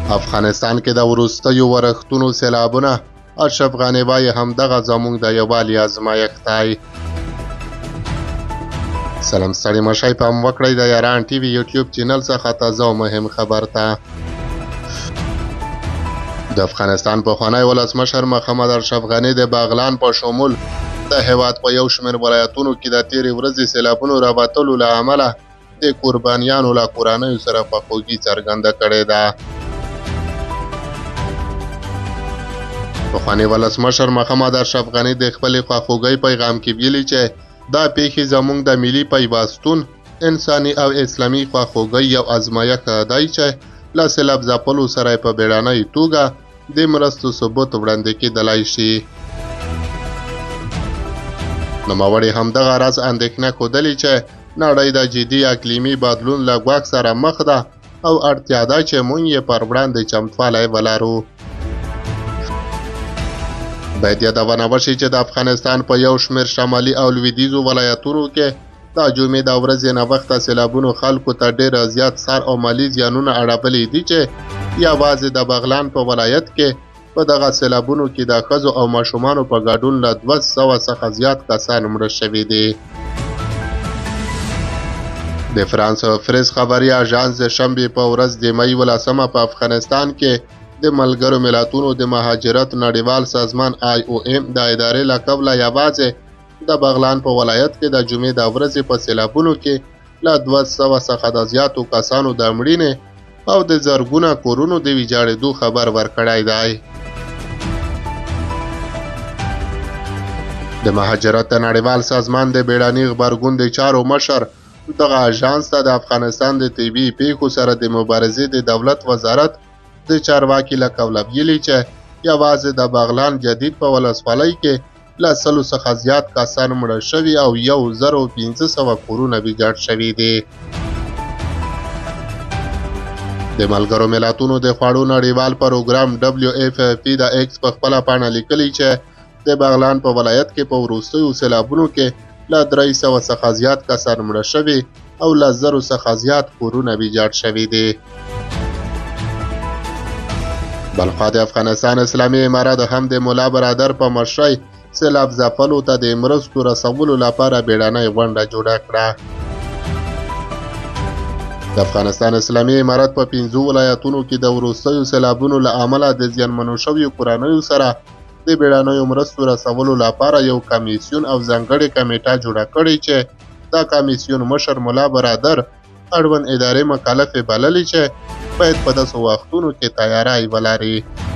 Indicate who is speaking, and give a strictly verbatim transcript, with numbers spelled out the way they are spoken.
Speaker 1: افغانستان کې د وروستیو ورښتونو سیلابونه اشرف غني وایي همدغه زموږ د یووالي ازمایښت دی. سلام ستړي مشئ پام وکړئ د یاران ټي وي یوټیوب چینل څخه تازه او مهم خبر ته. د افغانستان پخوانی ولسمشر محمد اشرف غني د بغلان په شمول د هیواد په یو شمېر ولایتونو کې د تېرې ورځې سیلابونو راوتلو له امله د قربانیانو له کورنیو سره خواخوږي څرګنده کړې ده. پخوانی ولسمشر محمد اشرف غني د خپلې خواخوږۍ پیغام کې ویلي چې دا پیښې زموږ د ملي پیوستون، انساني او اسلامي خواخوږۍ یو ازمایښت دی چې له سیلاب ځپلو سره په بیړنۍ توګه د مرستو ثبوت وړاندې کېدلی شي. نوموړي همدغه راز اندېښنه ښودلې چې نړۍ د جدي اقلیمي بدلون له ګواښ سره مخ ده او اړتیا ده چې موږ یې پر وړاندې چمتوالی ولرو. باید یادونه وشي چې د افغانستان په یو شمېر شمالي او لویدیځو ولایتونو کې د جمعې د ورځې ناوخته سیلابونو خلکو ته ډېر زیات سر او مالي زیانونه اړولی دي چې یوازې د بغلان په ولایت کې په دغه سیلابونو کې د ښځو او ماشومانو په ګډون له دوه سوه څخه زیات کسان مړه شوي دي. د فرانس پریس خبري اژانس د شنبې په ورځ د مۍ ولسمه په افغانستان کې د ملګرو ملتونو د مهاجرت نړیوال سازمان آی او ایم د ادارې له قبله یوازې د بغلان په ولایت کې د جمعې د ورځې په سیلابونو کې له دوه سوه څخه د زیاتو کسانو د مړینې او د زرګونه کورونو د ویجاړېدو خبر ورکړی دی. د مهاجرت نړیوال سازمان د بیړني غبرګون د چارو مشر دغه اژانس ته د افغانستان د طبیعي پیښو سره د مبارزې د دولت وزارت د چارواکي له قبله ویلي چې یوازې د بغلان جدید په ولسوالۍ کې له سلو څخه زیات کسان مړه شوي او یو زر او پنځه سوه کورونه ویجاړ شوي دي. د ملګرو ملتونو د خوړو نړیوال پروګرام ډبلیو اف پی د ایکس په خپله پاڼه لیکلي چې د بغلان په ولایت کې په وروستیو سیلابونو کې له درې سوه څخه زیات کسان مړه شوي او له زرو څخه زیات کورونه ویجاړ شوي دي. بلخوا د افغانستان اسلامي امارت هم د ملا برادر په مشرۍ سیلاب ځپلو ته د مرستو رسولو لپاره بیړنۍ غونډه جوړه کړه. د افغانستان اسلامي امارت په پنځو ولایتونو کې د وروستیو سیلابونو له امله د زیانمنو شویو کورنیو سره د بیړنیو مرستو رسولو لپاره یو کمیسیون او ځانګړې کمیټه جوړه کړې چې دا کمیسیون مشر ملا برادر اړوند ادارې مکلفې بللې چې باید په داسې وختونو کې تیاری ولري.